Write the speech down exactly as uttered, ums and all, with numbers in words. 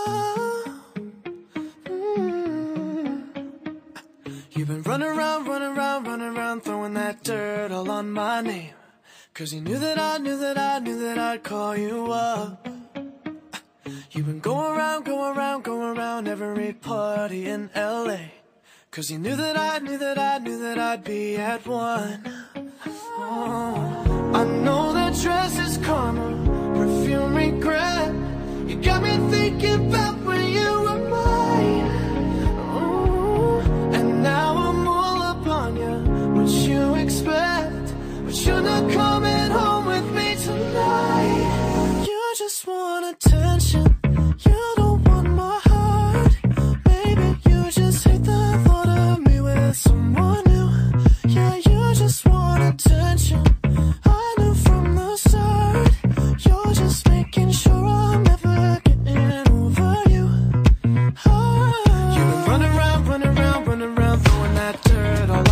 Mm. You've been running around, running around, running around, throwing that dirt all on my name. Cause you knew that I knew that I knew that I'd call you up. You've been going around, going around, going around every party in L A. Cause you knew that I knew that I knew that I'd be at one. Oh, I know that dress is karma, perfume regret. You got me thinking about when you were mine. Oh, and now I'm all upon you. What you expect? But you're not coming home with me tonight. You just want attention. You don't want my heart. Maybe you just hate the thought of me with someone new. Yeah, you just want attention. I knew from the start. You're just making sure I'm never getting over you. Oh. You've been running around, running around, running around, throwing that dirt all